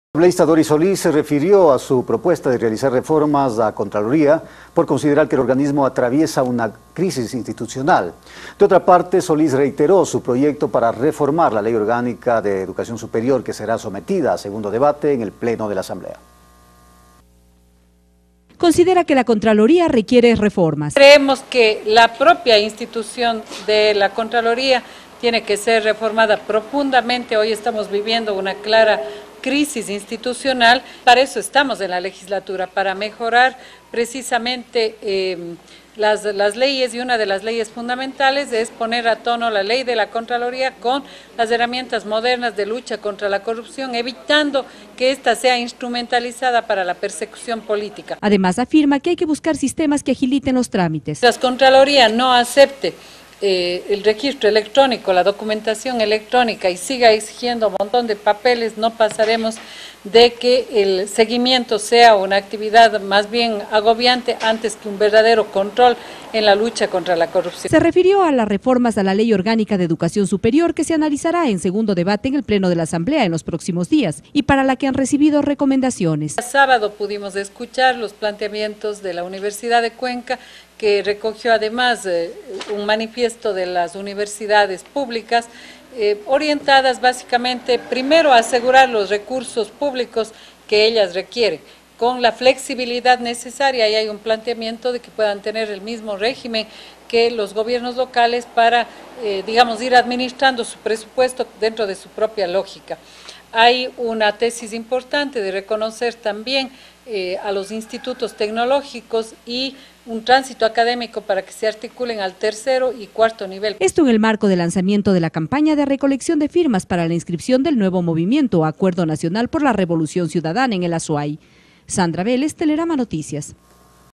El asambleísta Doris Solís se refirió a su propuesta de realizar reformas a Contraloría por considerar que el organismo atraviesa una crisis institucional. De otra parte, Solís reiteró su proyecto para reformar la Ley Orgánica de Educación Superior, que será sometida a segundo debate en el Pleno de la Asamblea. Considera que la Contraloría requiere reformas. Creemos que la propia institución de la Contraloría tiene que ser reformada profundamente. Hoy estamos viviendo una clara crisis institucional. Para eso estamos en la legislatura, para mejorar precisamente las leyes, y una de las leyes fundamentales es poner a tono la ley de la Contraloría con las herramientas modernas de lucha contra la corrupción, evitando que ésta sea instrumentalizada para la persecución política. Además, afirma que hay que buscar sistemas que agiliten los trámites. La Contraloría no acepte el registro electrónico, la documentación electrónica y siga exigiendo un montón de papeles, no pasaremos de que el seguimiento sea una actividad más bien agobiante antes que un verdadero control en la lucha contra la corrupción. Se refirió a las reformas a la Ley Orgánica de Educación Superior, que se analizará en segundo debate en el Pleno de la Asamblea en los próximos días y para la que han recibido recomendaciones. El sábado pudimos escuchar los planteamientos de la Universidad de Cuenca, que recogió además un manifiesto de las universidades públicas, orientadas básicamente primero a asegurar los recursos públicos que ellas requieren, con la flexibilidad necesaria, y hay un planteamiento de que puedan tener el mismo régimen que los gobiernos locales para, digamos, ir administrando su presupuesto dentro de su propia lógica. Hay una tesis importante de reconocer también a los institutos tecnológicos y un tránsito académico para que se articulen al tercero y cuarto nivel. Esto en el marco del lanzamiento de la campaña de recolección de firmas para la inscripción del nuevo movimiento Acuerdo Nacional por la Revolución Ciudadana en el Azuay. Sandra Vélez, Telerama Noticias.